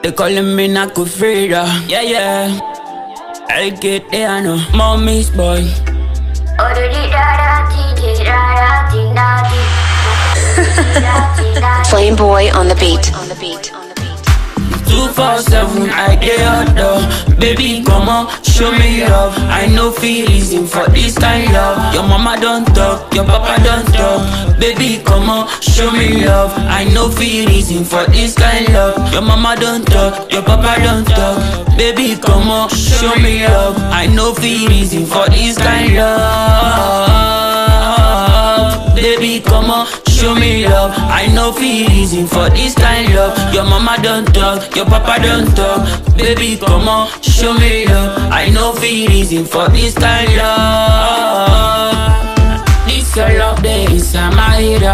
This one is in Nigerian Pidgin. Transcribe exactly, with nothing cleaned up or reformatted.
They calling me Nakufrida. Yeah, yeah. I get there, no. Mommy's boy. Flame Boy on the beat. On the beat. On the beat. two four seven, I get out though. Baby, come on, show me love. I know feel reason for this kind love. Your mama don't talk, your papa don't talk. Baby, come on, show me love. I know feel reason for this kind love. Your mama don't talk, your papa don't talk. Baby, come on, show me love. I know feel reason for this kind love. Baby, come on, show me love. I know feel reason for this kind love. Your mama don't talk, your papa don't talk. Baby, come on, show me love. I know feel reason for this kind love. This your love, there inside my head.